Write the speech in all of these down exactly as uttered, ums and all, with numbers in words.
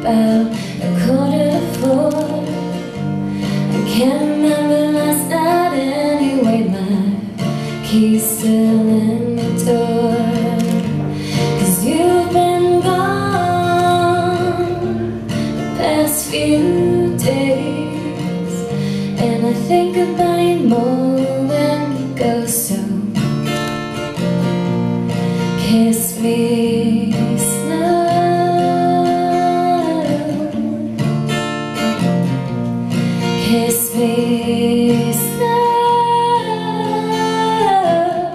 about a quarter to four. I can't remember last night anyway. My key's still in the door, 'cause you've been gone the past few days, and I think about you more when you go. So kiss me slow, kiss me slow.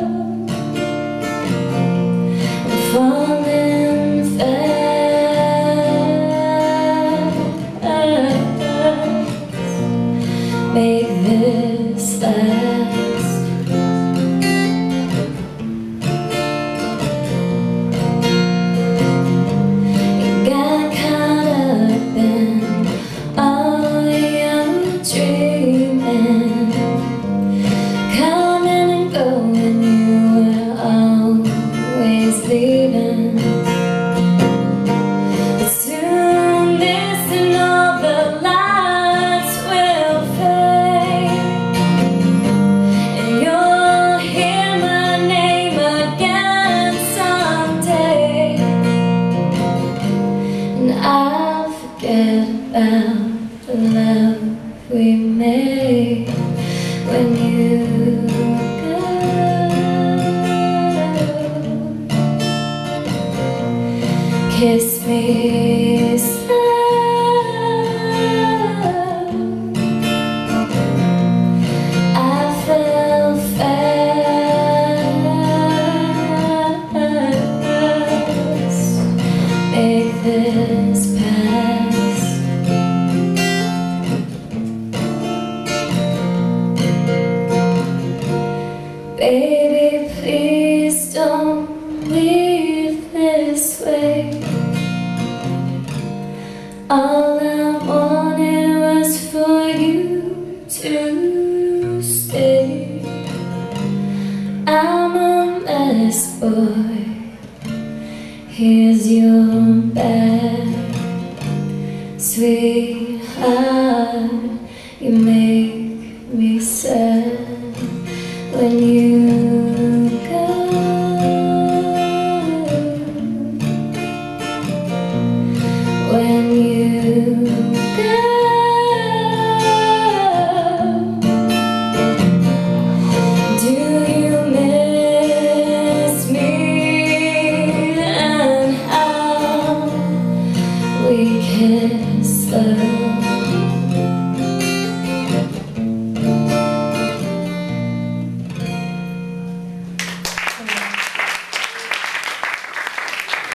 I'm falling fast. Make this last. You got caught up in all your dreaming, coming and going, you were always leaving. But soon this and all the lights will fade, and you'll hear my name again someday, and I'll forget about the love we made when you go. Kiss me slow. I fell fast. Make this past. Baby, please don't leave this way. All I wanted was for you to stay. I'm a mess, boy. Here's your bag, sweetheart. You make me sad when you go. When you go, do you miss me? And how we kiss slow.